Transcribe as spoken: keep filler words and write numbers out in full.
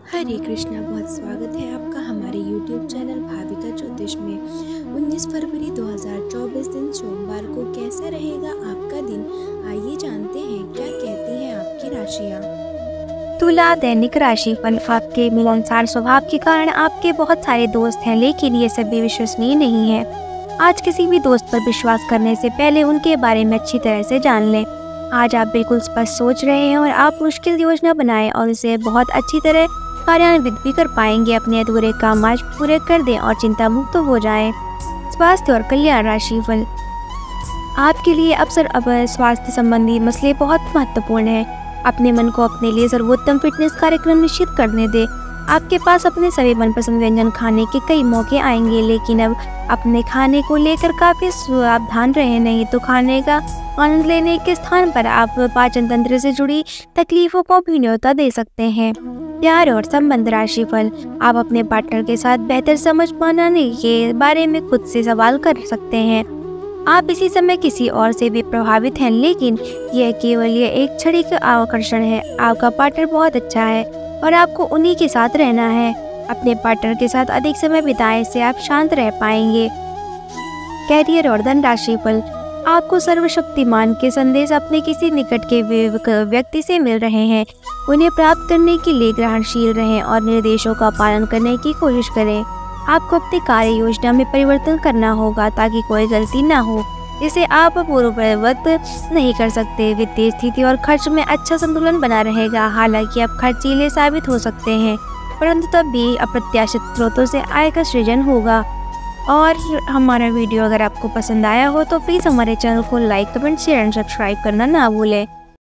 हरे कृष्णा। बहुत स्वागत है आपका हमारे यूट्यूब चैनल भाविका ज्योतिष में। उन्नीस फरवरी दो हज़ार चौबीस दिन सोमवार को कैसा रहेगा आपका दिन, आइए जानते हैं क्या कहती हैं आपकी राशियाँ। तुला दैनिक राशिफल। आपके मिलनसार स्वभाव के कारण आपके बहुत सारे दोस्त हैं, लेकिन ये सभी विश्वसनीय नहीं है। आज किसी भी दोस्त पर विश्वास करने से पहले उनके बारे में अच्छी तरह से जान लें। आज आप बिल्कुल स्पष्ट सोच रहे हैं और आप मुश्किल योजना बनाएं और इसे बहुत अच्छी तरह कार्यान्वित भी कर पाएंगे। अपने अधूरे काम आज पूरे कर दें और चिंता मुक्त हो जाएं। स्वास्थ्य और कल्याण राशिफल। आपके लिए अक्सर अब स्वास्थ्य संबंधी मसले बहुत महत्वपूर्ण हैं। अपने मन को अपने लिए सर्वोत्तम फिटनेस कार्यक्रम निश्चित करने दें। आपके पास अपने सभी मनपसंद व्यंजन खाने के कई मौके आएंगे, लेकिन अब अपने खाने को लेकर काफी सावधान रहें, नहीं तो खाने का आनंद लेने के स्थान पर आप पाचन तंत्र से जुड़ी तकलीफों को भी न्योता दे सकते हैं। प्यार और संबंध राशिफल। आप अपने पार्टनर के साथ बेहतर समझ बनाने के बारे में खुद से सवाल कर सकते हैं। आप इसी समय किसी और से भी प्रभावित हैं, लेकिन यह केवल यह एक क्षणिक का आकर्षण है। आपका पार्टनर बहुत अच्छा है और आपको उन्हीं के साथ रहना है। अपने पार्टनर के साथ अधिक समय बिताएं, इससे आप शांत रह पाएंगे। कैरियर और धन राशिफल। आपको सर्वशक्तिमान के संदेश अपने किसी निकट के व्यक्ति से मिल रहे हैं। उन्हें प्राप्त करने के लिए ग्रहणशील रहें और निर्देशों का पालन करने की कोशिश करें। आपको अपनी कार्य योजना में परिवर्तन करना होगा ताकि कोई गलती ना हो जिसे आप पूर्ववत नहीं कर सकते। वित्तीय स्थिति और खर्च में अच्छा संतुलन बना रहेगा। हालांकि आप खर्चीले साबित हो सकते हैं, परंतु तब भी अप्रत्याशित स्रोतों से आय का सृजन होगा। और हमारा वीडियो अगर आपको पसंद आया हो तो प्लीज़ हमारे चैनल को like, comment, share and subscribe करना ना भूलें।